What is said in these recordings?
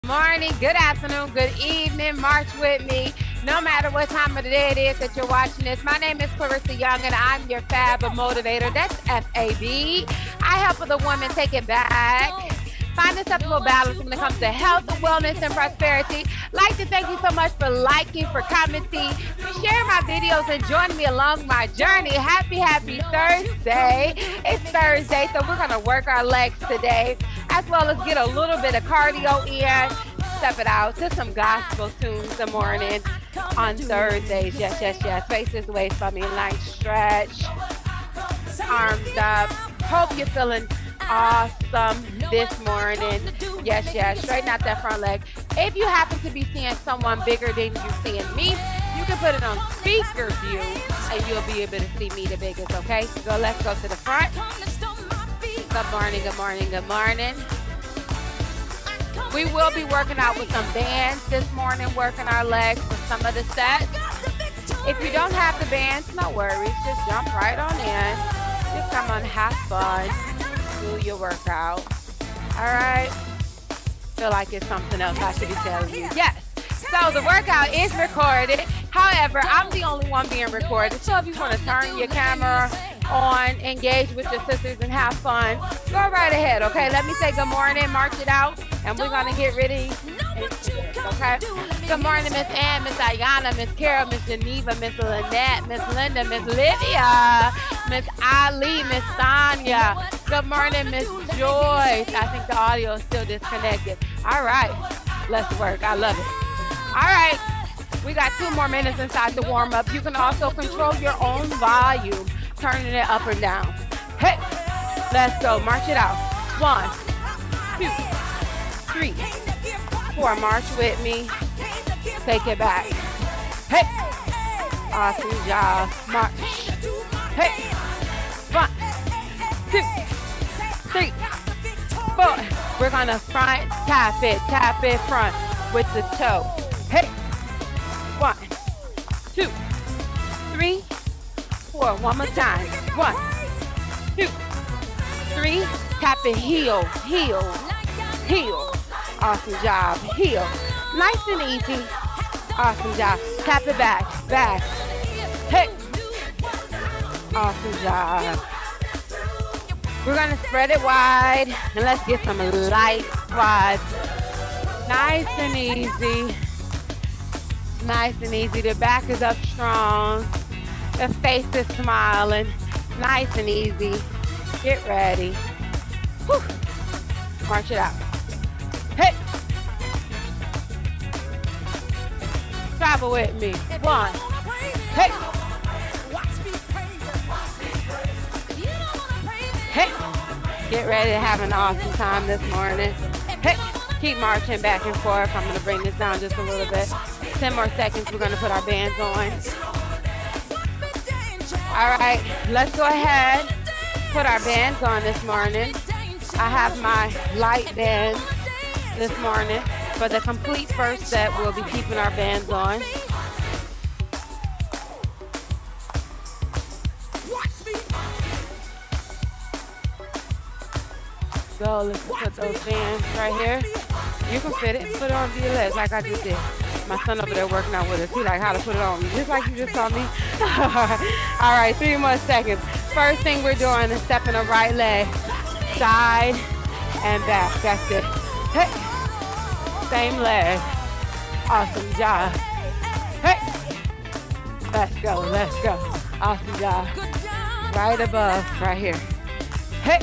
Morning, good afternoon, good evening. March with me. No matter what time of the day it is that you're watching this. My name is Clarissa Young, and I'm your Fab Motivator. That's F-A-B. I help other women take it back. Find acceptable balance when it comes to health, wellness, and prosperity. Like to thank you so much for liking, for commenting, for sharing my videos, and joining me along my journey. Happy Thursday. It's Thursday, so we're going to work our legs today, as well as get a little bit of cardio in. Step it out to some gospel tunes in the morning on Thursdays. Yes. Face this way for me. Nice stretch. Arms up. Hope you're feeling awesome this morning. Yes. Straighten out that front leg. If you happen to be seeing someone bigger than you seeing me, you can put it on speaker view and you'll be able to see me the biggest, okay? So let's go to the front. Good morning. We will be working out with some bands this morning, working our legs for some of the sets. If you don't have the bands, no worries. Just jump right on in. Just come on, have fun. Do your workout. All right? Feel like it's something else I should be telling you. Yes. So the workout is recorded. However, I'm the only one being recorded. So if you want to turn your camera on, engage with your sisters, and have fun, go right ahead, okay? Let me say good morning, march it out, and we're going to get ready into this, okay? Good morning, Miss Ann, Miss Ayana, Miss Carol, Miss Geneva, Miss Lynette, Miss Linda, Miss Lydia, Miss Ali, Miss Sonia. Good morning, Miss Joyce. I think the audio is still disconnected. All right, let's work. I love it. All right, we got 2 more minutes inside the warm-up. You can also control your own volume, turning it up or down. Hey, let's go. March it out. 1, 2, 3, 4. March with me. Take it back. Hey. Awesome job. March. Hey. 1, 2, 3, 4. We're going to front tap it front with the toe. Hey. 1, 2, 3, 4. One more time. 1, 2, 3. Tap it, heel. Awesome job. Heel. Nice and easy. Awesome job. Tap it back. Hey. Awesome job. We're going to spread it wide, and let's get some light squats. Nice and easy. The back is up strong. The face is smiling. Nice and easy. Get ready. Whew. March it out. Hey. Travel with me. 1. Hey. Hey. Get ready to have an awesome time this morning. Hey. Keep marching back and forth. I'm going to bring this down just a little bit. 10 more seconds. We're going to put our bands on. All right, let's go ahead, put our bands on this morning. I have my light bands this morning. For the complete first set, we'll be keeping our bands on. So let's put those bands right here. You can fit it, put it on your legs like I just did. My son over there working out with us. He like how to put it on me, just like you just saw me. All right, 3 more seconds. First thing we're doing is stepping the right leg, side and back. That's it. Hey, same leg. Awesome job. Hey, let's go. Awesome job. Right above, right here. Hey,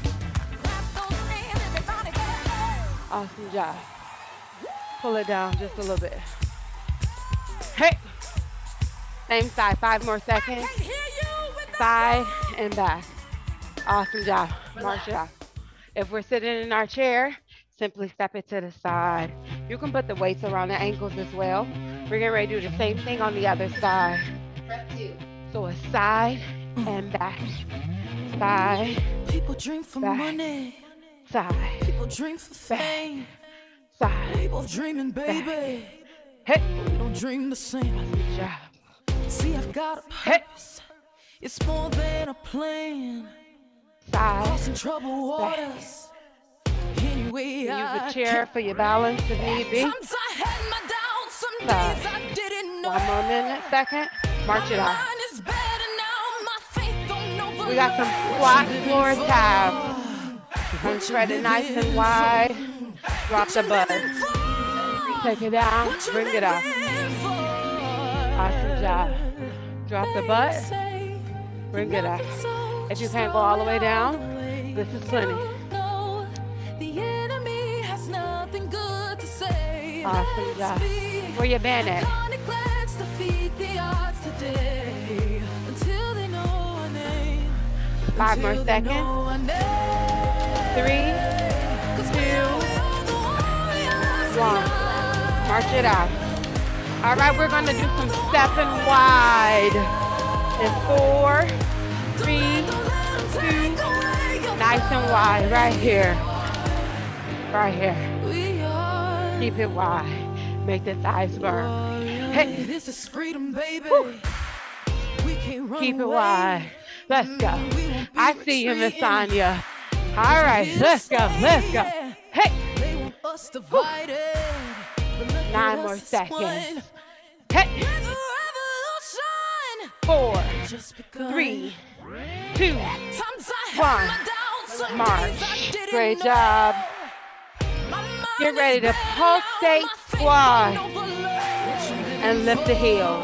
awesome job. Pull it down just a little bit. Hey, same side, 5 more seconds. Side and back. Awesome job. March it out. If we're sitting in our chair, simply step it to the side. You can put the weights around the ankles as well. We're getting ready to do the same thing on the other side. So a side and back. Side. People dream for money. Side. People dream for fame. Side. People dreaming, baby. Hey. We don't dream the same. Good job. See, I've got a purpose. It's more than a plan. Side. Crossing troubled waters. Use a chair for your balance if need be. So, 1 more minute, second. March it out. We got some squat floor tabs. Spread it nice and wide. Drop the butt. Take it down. Bring it up. Awesome job. Drop the butt. Bring it up. If you can't go all the way down, this is plenty. Awesome job. Where your band at? 5 more seconds. 3, 2, 1. March it out. All right, we're gonna do some stepping wide. In 4, 3, 2, nice and wide, right here. Right here. Keep it wide. Make the thighs burn. Hey. This is freedom, baby. Keep it wide. Let's go. I see you, Miss Anya. All right, let's go, let's go. Hey. 9 more seconds. Hey. 4, 3, 2, 1. March. Great job. Get ready to pulsate squat and lift the heels.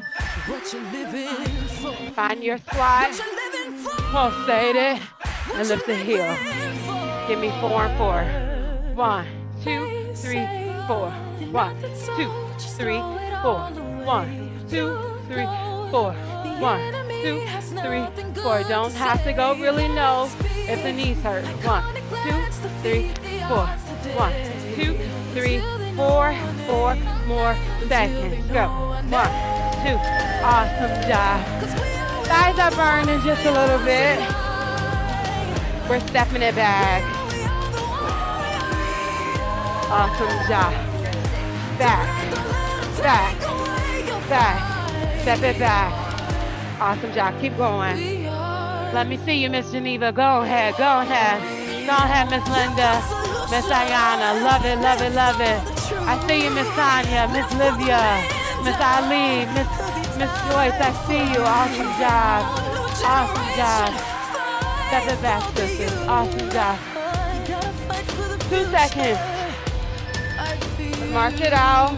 Find your squat, pulsate it, and lift the heel. Give me 4 and 4. 1, 2, 3, 4. 1, 2, 3, 4. 1, 2, 3, 4. 1, 2, 3, 4. Don't have to go really low if the knees hurt. 1, 2, 3, 4. 1, 2, 3, 4. 4 more seconds. Go. 1, 2. Awesome job. Thighs are burning just a little bit. We're stepping it back. Awesome job. Back, back, back. Step it back. Awesome job. Keep going. Let me see you, Miss Geneva. Go ahead, go ahead. Go ahead, Miss Linda. Miss Ayana. Love it, love it, love it. I see you, Miss Tanya, Miss Livia, Miss Ali, Miss Joyce. I see you. Awesome job. Awesome job. Step it back, sisters. Awesome job. 2 seconds. March it out.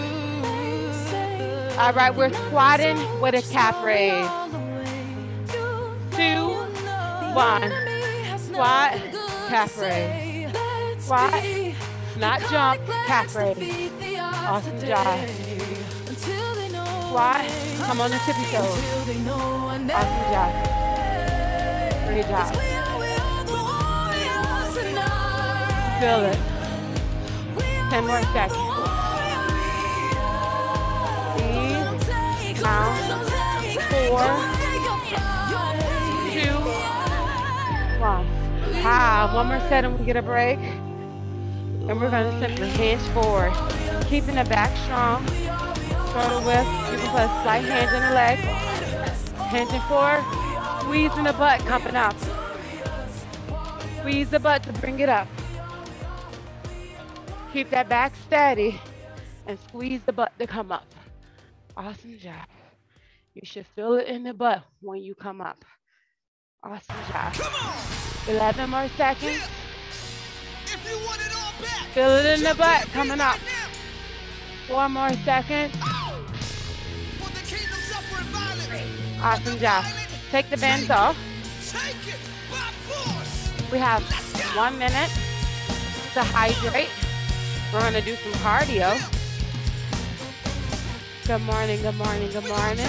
All right, we're squatting with a calf raise. 2, 1. Squat, calf raise. Squat, not jump, calf raise. Awesome job. Squat, come on the tippy toes. Awesome job. Great job. Feel it. 10 more seconds. Count. 4, 2, 1. One more set and we get a break. And we're going to simply hinge forward. Keeping the back strong. Shoulder width. You can put a slight hinge in the leg. Hinging forward. Squeezing the butt coming up. Squeeze the butt to bring it up. Keep that back steady and squeeze the butt to come up. Awesome job. You should feel it in the butt when you come up. Awesome job. 11 more seconds. If you want it all back, feel it in the butt coming up. 4 more seconds. Awesome job. Take the bands off. We have 1 minute to hydrate. We're going to do some cardio. Good morning, good morning, good morning.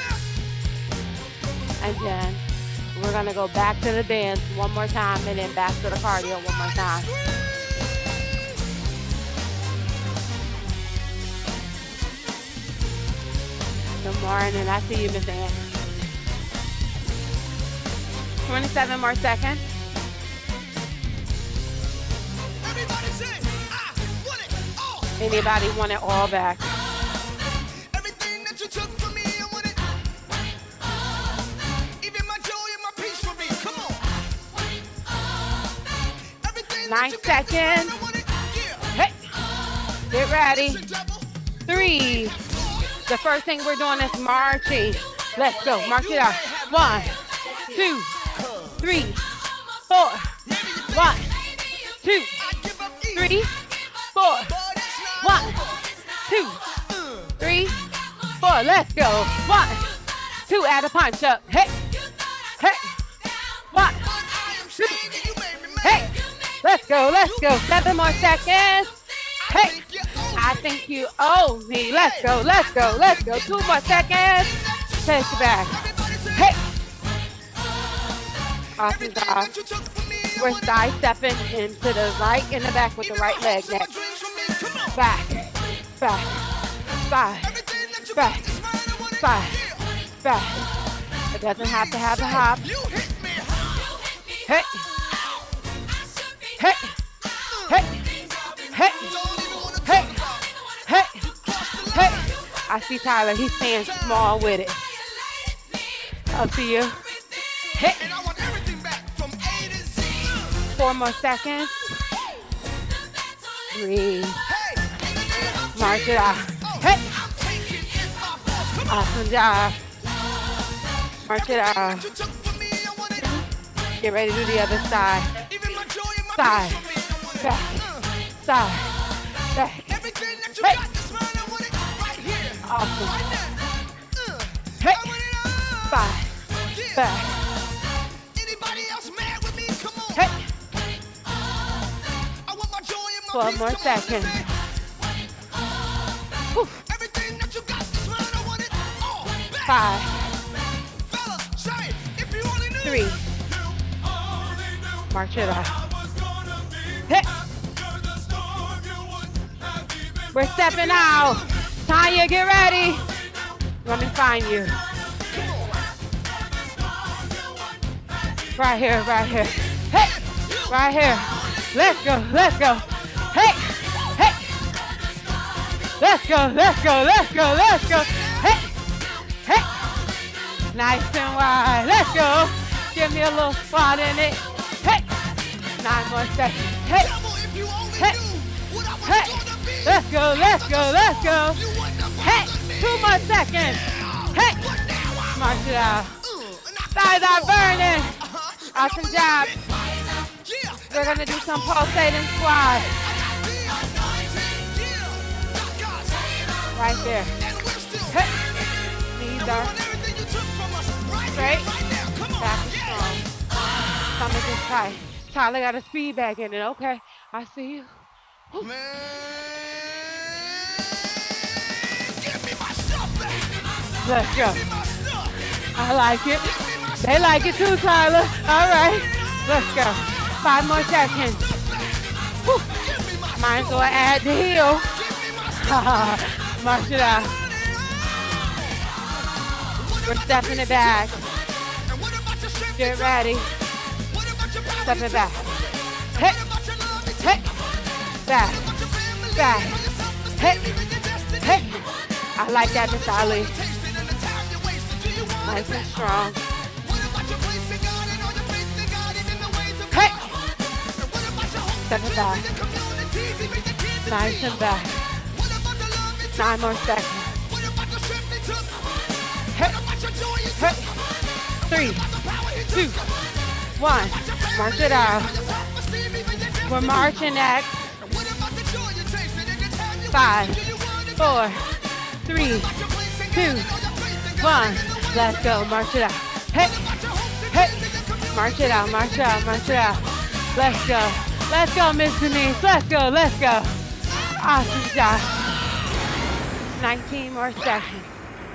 And then we're going to go back to the bands 1 more time and then back to the cardio 1 more time. Good morning. I see you, Miss Ann. 27 more seconds. Anybody want it all back? Everything that you took from me, I want it. Even my joy and my peace from me. Come on. 9 seconds. Hey, get ready. 3. The first thing we're doing is marching. Let's go, march it out. 1, 2, 3, 4. 1, 2, 3, 4. 1, 2, 3, 4. Let's go. 1, 2. Add a punch up. Hey, hey. 1, 2. Hey, let's go. Let's go. 7 more seconds. Hey, I think you owe me. Let's go. Let's go. Let's go. 2 more seconds. Take it back. Hey. Awesome job. We're side stepping into the right and the back with the right leg next. Back, back, back, back, back, back. It doesn't have to have a hop. Hey, hey, hey, hey, hey, hey, hey. I see Tyler, he's staying small with it. I'll see you. Hey. 4 more seconds. 3. March it out. Hey. Awesome job. March it out. Get ready to do the other side. Side. Back. Side. Back. Hey. Awesome. Hey. 5. Back. Hey. 12 more seconds. Whew. 5. 3. March it out. Hey. We're stepping out. Tanya, get ready. Let me find you. Right here, right here. Hey, right here. Let's go, let's go. Hey, hey. Let's go, let's go, let's go, let's go. Hey, hey. Nice and wide. Let's go. Give me a little spot in it. Hey, 9 more seconds. Hey, hey, hey. Let's go, let's go, let's go. Hey, 2 more seconds. Hey, march it out. Thighs are burning. Awesome job. We're gonna do some pulsating squats. Right there. Hey. Knees are straight. Back is strong. Stomach is tight. Tyler got a speed bag in it. Okay, I see you. Whew. Let's go. I like it. They like it too, Tyler. All right, let's go. 5 more seconds. Whew. Might as well add the heel. March it out. We're stepping it back. Get ready. Step it back. Hey, hey, back, back, hey, hey. I like that, Miss Ali. Nice and strong. Hey! Step it back. Nice and back. 9 more seconds. Hey! Hey! 3, 2, 1. March it out. We're marching next. 5, 4, 3, 2, 1. Let's go. March it out. Hey! Hey! March it out, march it out, march it out. Let's go. Let's go, Miss Denise. Let's go, let's go. Awesome job. 19 more seconds.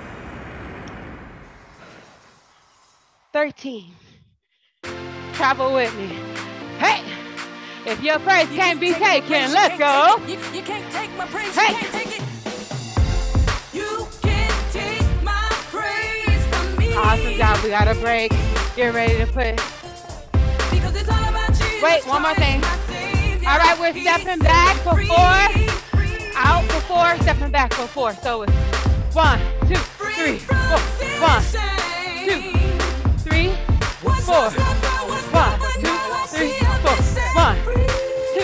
13. Travel with me. Hey! If your praise can't be taken, let's go. You can't take my praise. Hey! You can't take it. You can't take my praise from me. Awesome job. We got a break. Get ready to put. Because it's all about Jesus. Wait, one more thing. All right, we're stepping back for 4. Out for 4, stepping back for 4. So it's 1, 2, 3, 4. 1, 2, 3, 4. 1, 2, 3, 4. 1, 2,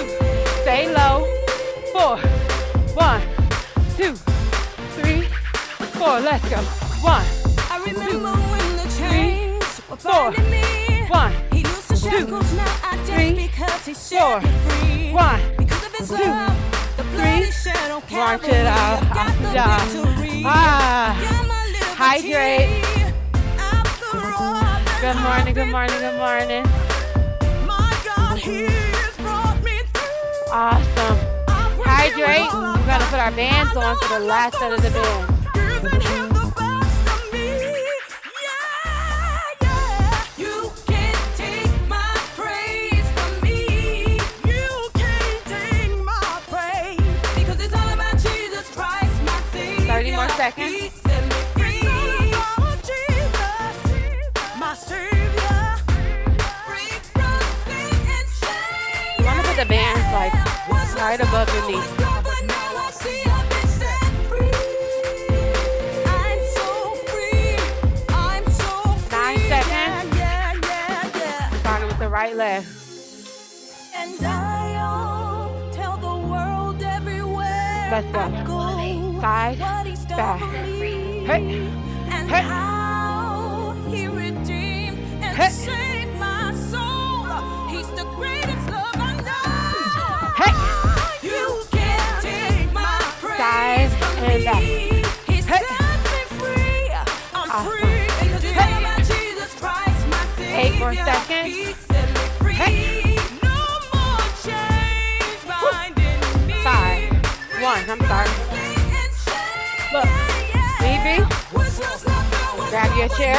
1, 2, 3, 4. Let's go. 1, I remember when the chains were 4. binding me. 1, He loosed the 2, shackles, now I dance 3, because he 4. set me free. 1, Because of his 2, love, the blood 3. he shed on March Calvary. it out. I've got the Down. victory. Ah. Got my liberty. Hydrate. After all that Good I've morning, been good morning, good morning. through, my God, he has brought me through. Awesome. I praise Hydrate. him, We're going to put our bands on for the last set of the band. giving him the best of me. Yeah, yeah. You can't take my praise from me. You can't take my praise. Because it's all about Jesus Christ, my Savior. 30 more seconds. He set me free. It's all about Jesus, my Savior. Free from sin and shame. You want to put the bands like right above your knees. But now I see I've been set free. I'm so free. I'm so free. 9 seconds. Yeah. Starting with the right leg. And I'll tell the world everywhere Let's go. I go Side, what he's done back. for me. Hey. And Hey. how he redeemed and Hey. saved my soul. He's the greatest love I know. Hey. You can't take my praise Side from and back. me. He Hey. set me free. I'm Awesome. free because it's all about Jesus Christ, my Savior. 8 more seconds. He set me free. Hey. No more chains binding me. 5, 1. I'm sorry. Look. Evie, grab your chair.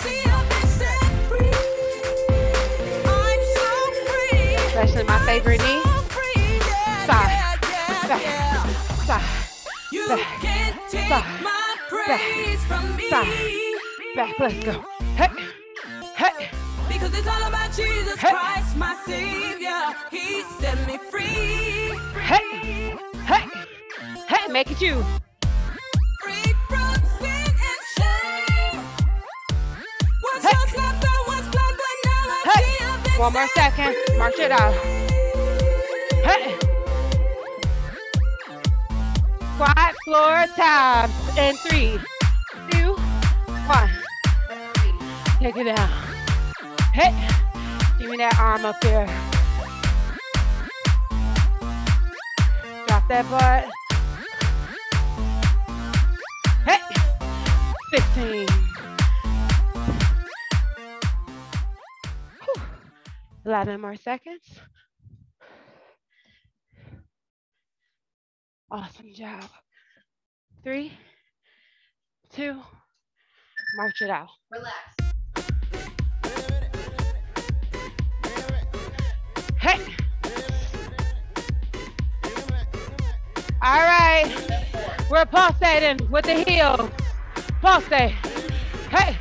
Especially my favorite knee. Side, back, side, You back, can't take side, my praise from me. side, back. Let's go. Hey, hey, Because it's all about Jesus Hey. Christ, my Savior. He set me free. hey, hey, hey. Make it you. Free from sin and shame. Once Hey. was left, I was blind, but now I Hey. see I've been 1 more set second. free. March it out. Hey. Squat floor tabs in 3, 2, 1. Take it down. Hey. Give me that arm up there. Drop that butt. Hey. 16. Whew. 11 more seconds. Awesome job. 3, 2, march it out. Hey. All right. We're pulsating with the heels. Pulsate. Hey.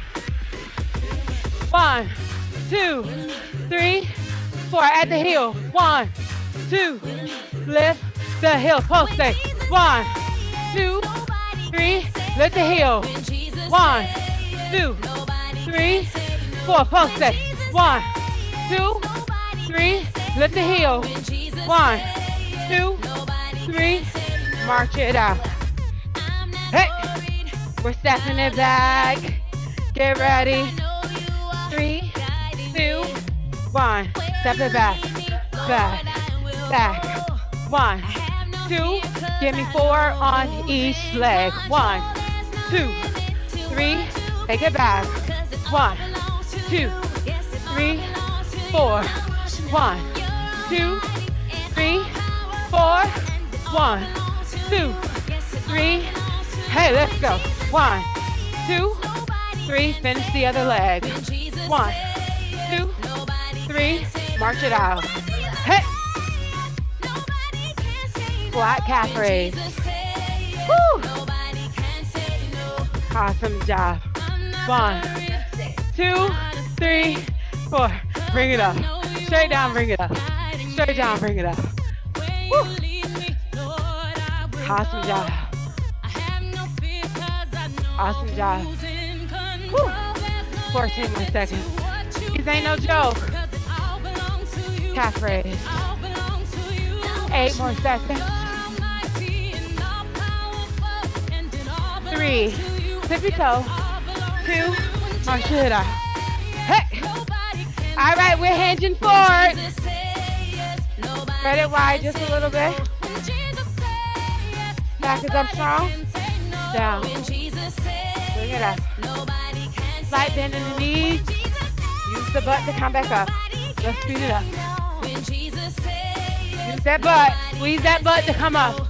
1, 2, 3, 4. At the heel. 1, 2. Lift the heel. Pulsate. 1, 2, 3. Lift the heel. 1, 2, 3, 4. Pulsate. 1, 2, 3. Lift the heel. 1, 2, 3. March it out. Hey. We're stepping it back. Get ready. 3, 2, 1. Step it back. Back. Back. 1, 2. Give me 4 on each leg. 1, 2, 3. Take it back. 1, 2, 3, 4. 1, 2, 3, 4. 1, 2, 3. Hey, let's go. 1, 2, 3. Finish the other leg. 1, 2, 3. March it out. Hey. Squat calf raise. Woo. Awesome job. 1, 2, 3, 4. Bring it up. Straight down, bring it up. Straight down, bring it up. Woo. Awesome job. Awesome job. Woo. 14 more seconds. These ain't no joke. Calf raise. 8 more seconds. 3, tippy toe, 2, march it out. Hey. All right, we're hinging forward. Spread it wide just a little bit. Back is up strong. Down. Bring it up. Slight bend in the knees. Use the butt to come back up. Let's speed it up. Use that butt. Squeeze that butt to come up.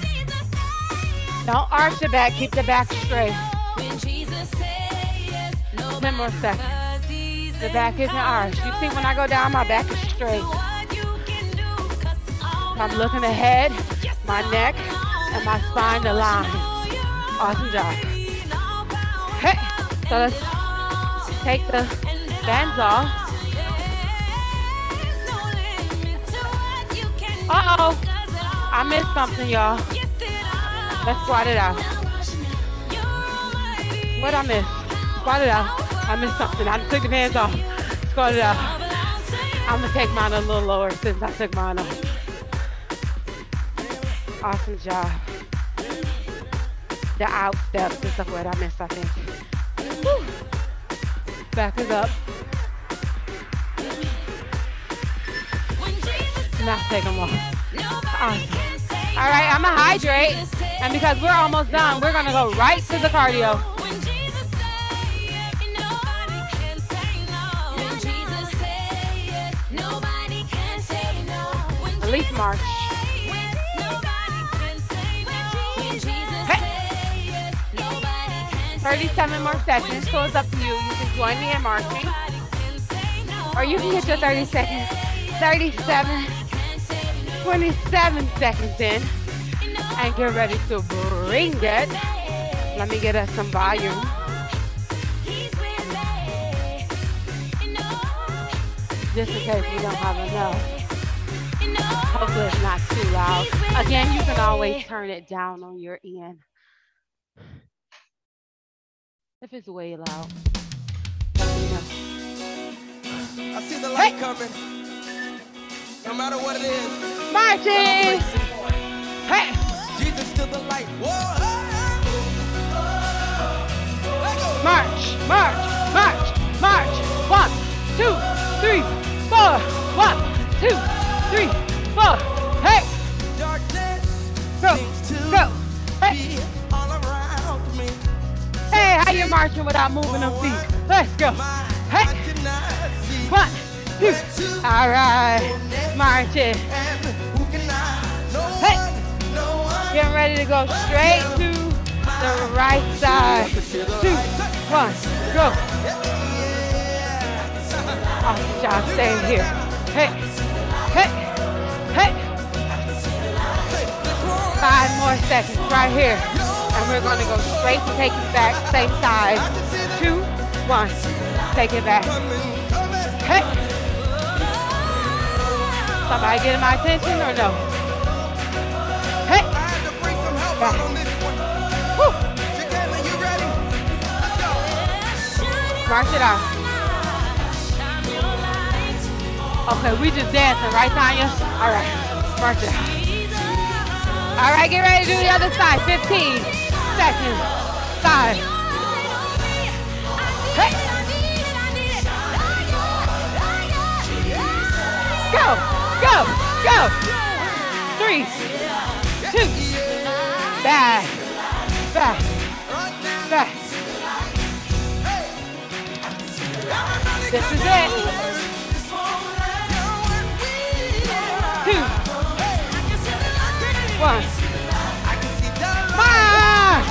Don't arch the back. Keep the back straight. 10 more seconds. The back isn't arched. You see when I go down, my back is straight. I'm looking ahead, my neck, and my spine aligned. Awesome job. Hey, so let's take the bands off. Uh-oh, I missed something, y'all. Let's squat it out. What'd I miss? Squat it out. I missed something. I took the bands off. Squat it out. I'm gonna take mine a little lower since I took mine off. Awesome job. The out steps is the word I missed, I think. Woo. Back is up. Now take them off. Awesome. All right, I'm gonna hydrate. And because we're almost done, we're gonna go right to the cardio. At least march. Hey. 37 more seconds, so it's up to you. You can join me in marching. Or you can get your 30 seconds. 37, 27 seconds in. And get ready to bring it. Let me get us some volume. Just in case we don't have enough. Hopefully it's not too loud. Again, you can always turn it down on your end. If it's way loud. I see the light coming. No matter what it is. Marching! Hey! Jesus to the light. Whoa! March, march, march, march. 1, 2, 3, 4. 1, 2, 3, 4. Hey! Darkness Go, seems to go. Hey! be all around me. Hey, how you marching without moving them feet? Let's go. Hey! 1, 2. All right. Marching. Hey! Getting ready to go straight to the right side. 2, 1, go. Awesome job staying here. Hey, hey, hey. 5 more seconds right here. And we're going to go straight to take it back. Same side. 2, 1. Take it back. Hey. Somebody getting my attention or no? Hey. Back. Woo. March it out. Okay, we just dancing, right, Tanya? All right, march it out. All right, get ready to do the other side. 15 seconds. 5. Hey. Go, go, go. 3, 2. Back, back, back. This is it. 2, 1. March!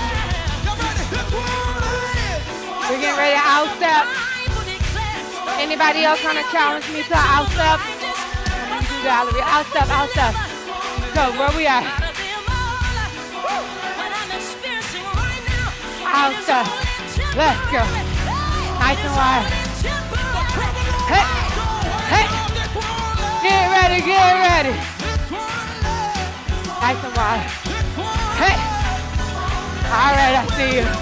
We're getting ready to outstep. Anybody else want to challenge me to outstep? Let me do that. Outstep, outstep. Go, where we at? Outstep. Let's go. Nice and wide. Hey, hey. Get ready, get ready. Nice and wide. Hey. All right, I see you.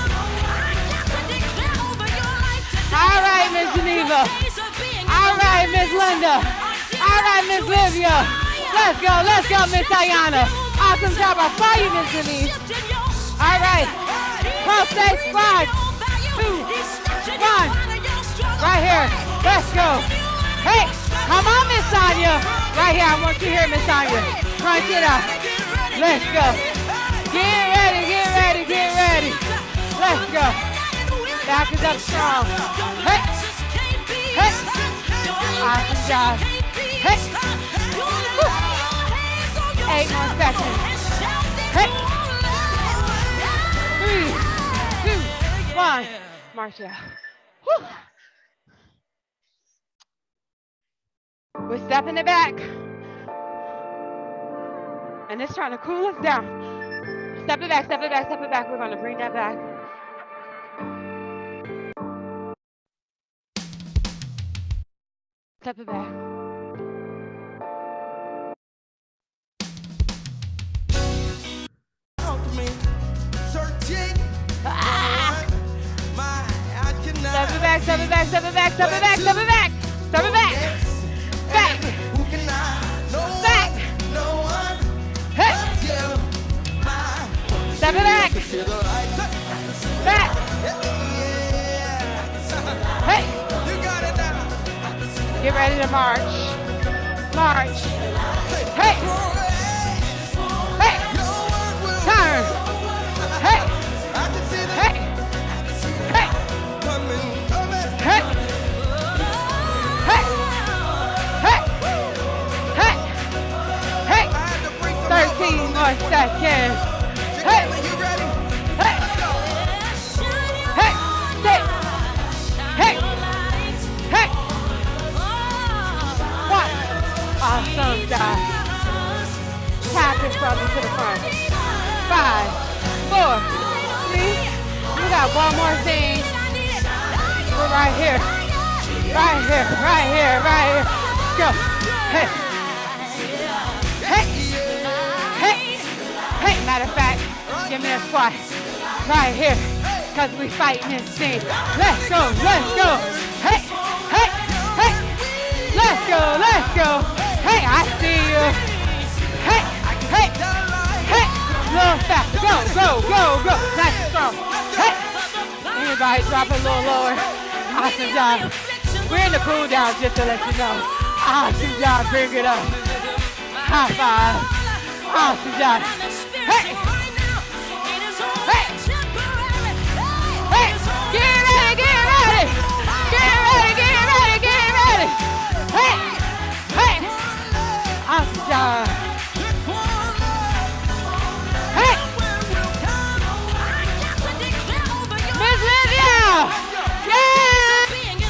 All right, Miss Geneva. All right, Miss Linda. All right, Miss Livia. Let's go, Miss Diana. Awesome job. I saw you, Miss Denise. All right. stay squat. 2, 1. Right here. Let's go. Hey, come on, Miss Sonia. Right here, I want you here, Miss Sonia. Crunch it up. Let's go. Get ready, get ready, get ready. Let's go. Back is up strong. Hey. Hey. Awesome job. Hey. Woo. 8 more seconds. Hey. 3, 2, 1. March it out. Woo. We're stepping it back. And it's trying to cool us down. Step it back, step it back, step it back. We're going to bring that back. Step it back. Step it back, step it back, step it back, step it back, step it back. Step it back. Back. Back. Hey. Step it back. Back. Hey. Get ready to march. March. Hey. Hey. Turn. Hey. Hey. Hey. Hey. Hey. Hey. Hey. Hey. 13 more seconds. Hey. Hey. Hey. Sit. Hey. Hey. 1. Awesome job. Tap it from to the front. 5, 4, 3. We got one more thing. We're right here. Right here, right here, right here. Go. Hey. Hey. Hey. Hey. Matter of fact, give me a squat. Right here. Because we fighting this thing. Let's go, let's go. Hey. Hey. Hey. Let's go, let's go. Hey, I see you. Hey. Hey. Hey. Little faster. Go, go, go, go. Nice and strong. Hey. Anybody drop a little lower. Awesome job. We're in the cool down just to let you know. Awesome job. Bring it up. High five. Awesome job. Hey. Hey. Hey. Get ready. Get ready. Get ready. Get ready. Get ready. Hey. Hey. Awesome job. Hey. Miss Lydia. Yeah.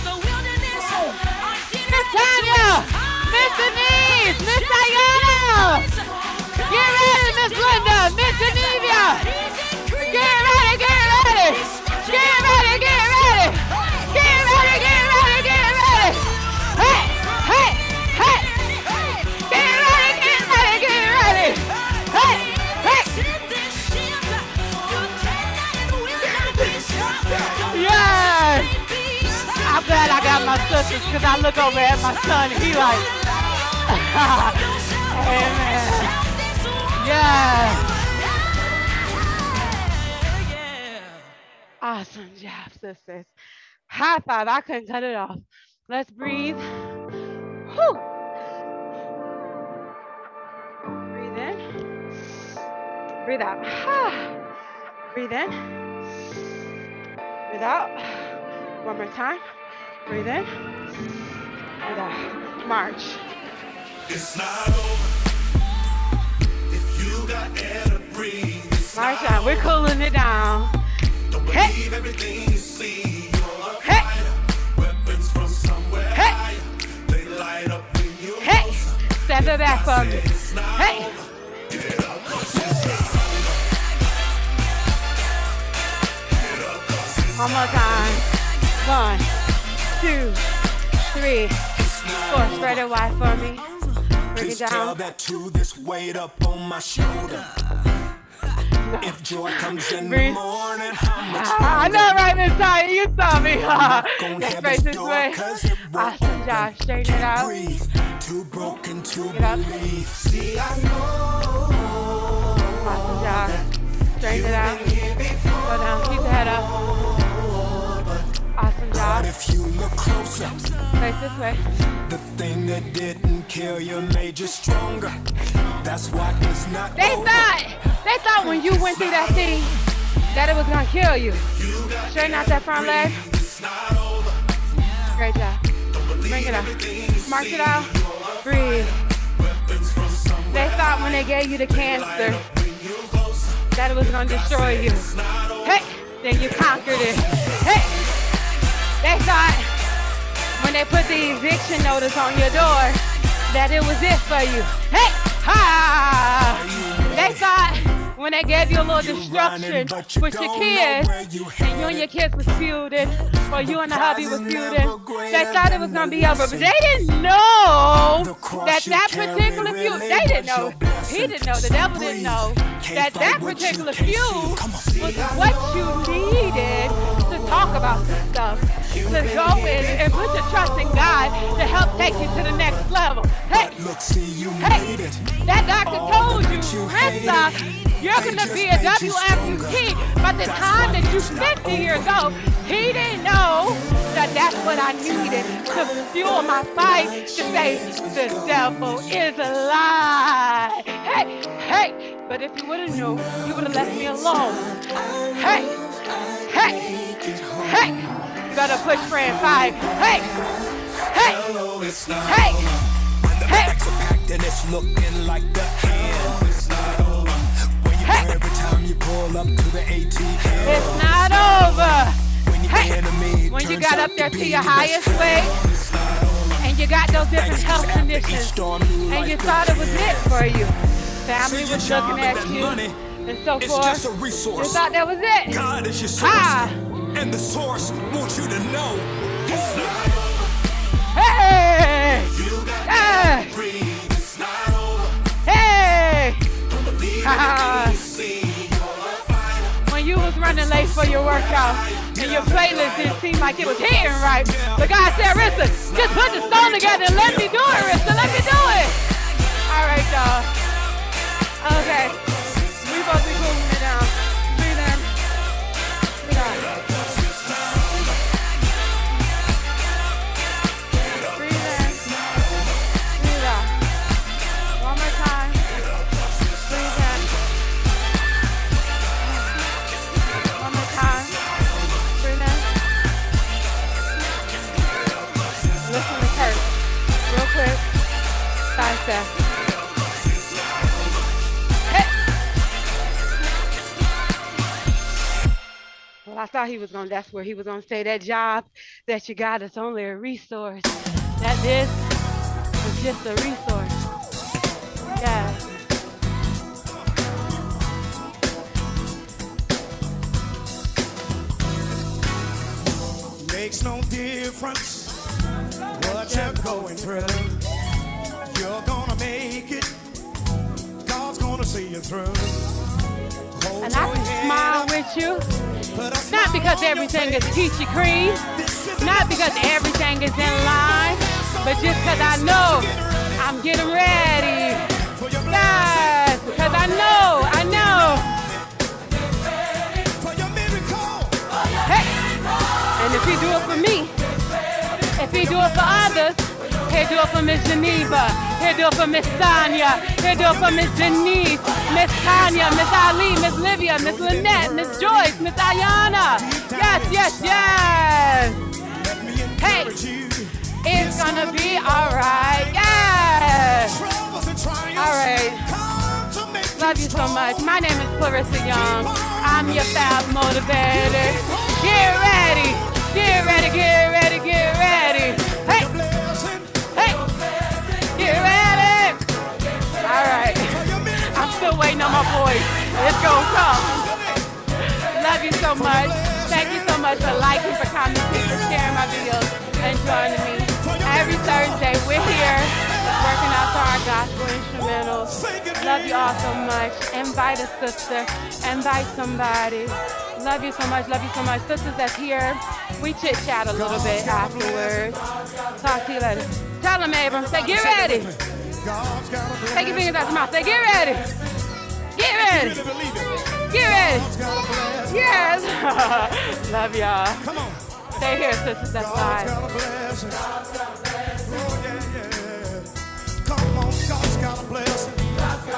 Miss Tanya. Miss Denise. Miss Diana. Get ready, Miss Linda. Miss Genevia. Get ready. Get ready. Get ready. Get ready. Get ready. Get ready. Get ready. Hey. Hey. Hey. Get ready. Get ready. Get ready. Hey. Hey. Yes. I'm glad I got my sisters because I look over at my son and he like, amen. Yeah. Awesome job, sisters. High five. I couldn't cut it off. Let's breathe. Whew. Breathe in. Breathe out. Breathe in. Breathe out. One more time. Breathe in. Breathe out. March. It's not over. If you got air to breathe, it's March on. We're cooling it down. Don't believe everything you see. You're a fighter. Weapons from somewhere higher. They light up when you Step it back for me. Hey. One more time. 1, 2, 3, 4. Spread it wide for me. Bring it down. That to this weight up on my shoulder. If joy comes in the morning, I know, right, Miss Tanya? You saw me. Let's face this way. Awesome job. Straighten it out. Too broken to Get up. believe. See, I know. Awesome job. Straighten it out. Go down. Keep the head if you look closer, Face this way. the thing that didn't kill you made you stronger. That's why it's not They over. thought when you went through that thing that it was gonna kill you. Straighten out that front leg. Great job. Bring it up. March it out. Breathe. They thought when they gave you the cancer that it was gonna destroy you. Hey, then you conquered it. Hey, they thought when they put the eviction notice on your door that it was it for you. Hey, ha! They thought when they gave you a little destruction with your kids, and you and your kids was feuding, or you and the hubby was feuding, they thought it was gonna be over, but they didn't know that particular feud, they didn't know, he didn't know, the devil didn't know, that particular feud was what you needed to talk about this stuff, to go in and put your trust in God to help take you to the next level. Hey, hey, that doctor told you, Rissa, you're gonna be a WFUT by the time that you 50 years old. He didn't know that that's what I needed to fuel my fight, to say the devil is a lie. Hey, hey, but if you would've known, you would've left me alone. Hey, hey, hey, you better push friend 5. Hey, hey, hey, hey. And it's looking like the hand. Hey. Every time you pull up to the ATM, it's not over. when your Hey. enemy When you turns got out up there to to be your the highest best weight, friend. and you got those different Thanks health to after each conditions, storm, new and you life thought it was begins. it for you. Family See, was your looking job at and you, money, and so it's forth. just a You resource. thought that was it. God is your source, Ah. and the source wants you to know. Hey! Ah. Hey! Ah. When you was running late for your workout, and your playlist didn't seem like it was hitting right, but God said, Rissa, just put the song together and let me do it, Rissa, let me do it. All right, y'all. Okay. We supposed to be cooling it down. Breathe in. Breathe out. Breathe in. Breathe out. One more time. Breathe in. One more time. Breathe in. Listen to Kurt. Real quick. 5 steps. Hey. Well, I thought he was gonna, that's where he was gonna say that job that you got is only a resource. That this is just a resource. Yeah. Makes no difference what you're going through. You're gonna make it. God's gonna see you through. Hold And I your can head smile up, with you, put a not smile because on your everything is face. peachy cream, This is not because everything is in line, but just because I know I'm getting ready. for your Yes, because I know. for your miracle. Hey, and if he do it for me, if he do it for others, he'll do it for Miss Geneva, he'll do it for Miss Sonia, he'll do it for Miss Denise, Miss Tanya, Miss Ali, Miss Livia, Miss Lynette, Miss Joyce, Miss Ayana. Yes, yes, yes. Let me Hey, encourage you. it's gonna be all right. Yes. Troubles and triumphs All right. come to make Love you so much. My name is Clarissa Young. I'm your Fab Motivator. Get ready. Get ready, get ready, get ready. Hey, blessing hey, get ready. All right. I'm still waiting on my voice. It's gonna come. Love you so much. Thank you so much for liking, for commenting, for sharing my videos, and joining me. Every Thursday, we're here working out to our gospel instrumentals. Love you all so much. Invite a sister. Invite somebody. Love you so much. Love you so much. Sisters that's here, we chit chat a little bit afterwards. Talk to you later. Tell them, Abram. Say, get ready. God's got a plan. Take your fingers out your mouth. Say, get ready. Get ready. Really believe it. Get ready. God's got a plan. Yes. Love y'all. Come on. Stay here, sisters. That's God's fine. got a blessing.